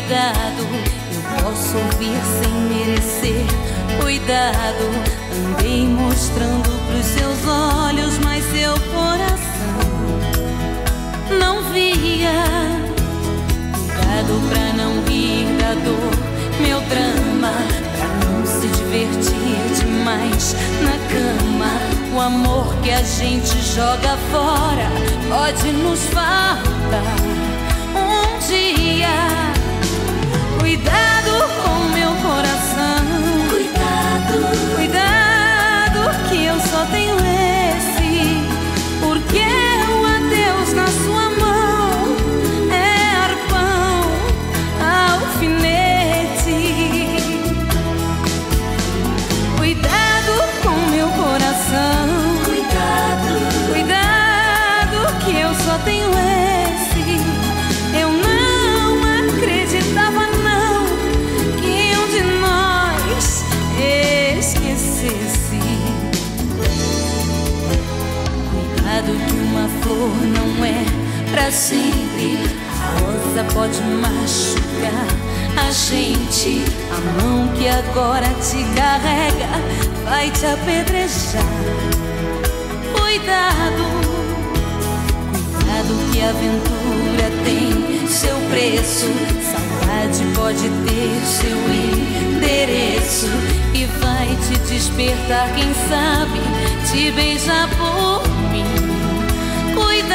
Cuidado, eu posso ouvir sem merecer. Cuidado, andei mostrando pros seus olhos, mas seu coração não via. Cuidado pra não rir da dor, meu drama, pra não se divertir demais na cama. O amor que a gente joga fora pode nos faltar um dia. Cuidado com meu coração, cuidado, cuidado, que eu só tenho esse. Porque o adeus na sua mão é arpão, alfinete. Cuidado com meu coração, cuidado, cuidado, que eu só tenho esse. Eu não acreditava não que um de nós esquecesse. Cuidado que uma flor não é pra sempre. A rosa pode machucar a gente. A mão que agora te carrega vai te apedrejar. Cuidado, cuidado que a aventura tem seu preço. Saudade pode ter seu endereço e vai te despertar, quem sabe, te beijar por mim. Cuidado,